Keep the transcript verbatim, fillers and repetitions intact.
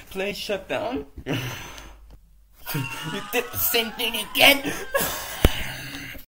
play Shutdown? You did the same thing again?